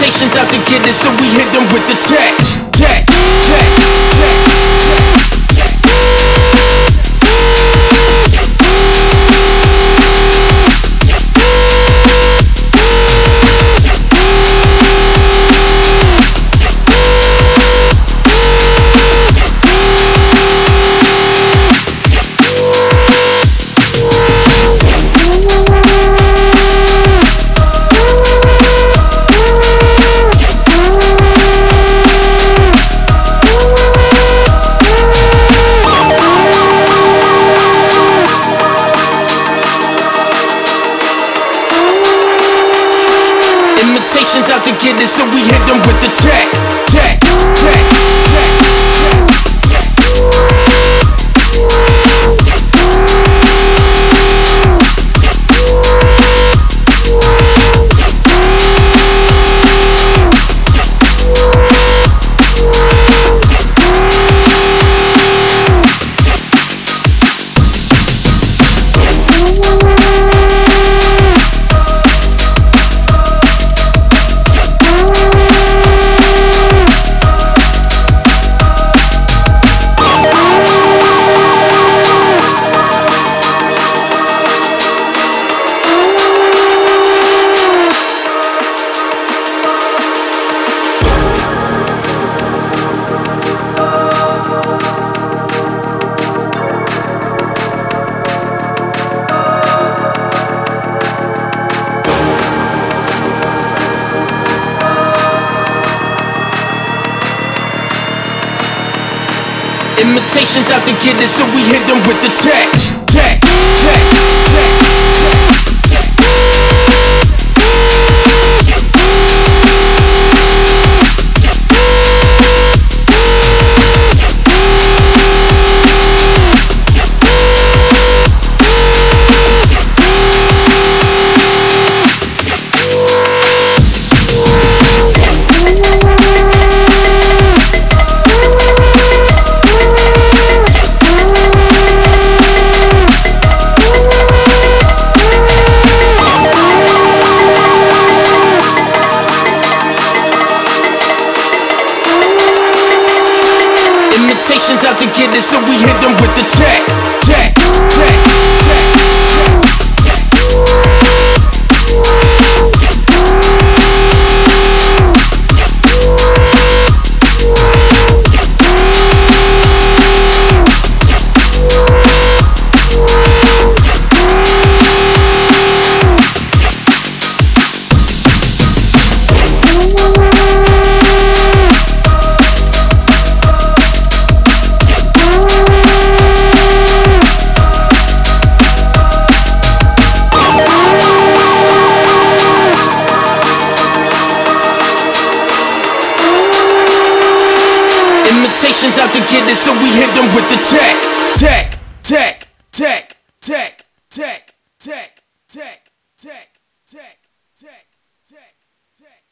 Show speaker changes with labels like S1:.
S1: Imitations out to get it, so we hit them with the tech. Tech, tech, tech, tech, Imitations out to get it, so we hit them with the tech. Tech, tech, tech, Imitations out to get it, so we hit them with the tech. Tech, tech, tech, Imitations out to get it, so we hit them with the tech. Tech, tech, Imitations out to get it, so we hit them with the tech. Tech, tech, tech, tech, tech, tech, tech, tech, tech, tech, tech, tech.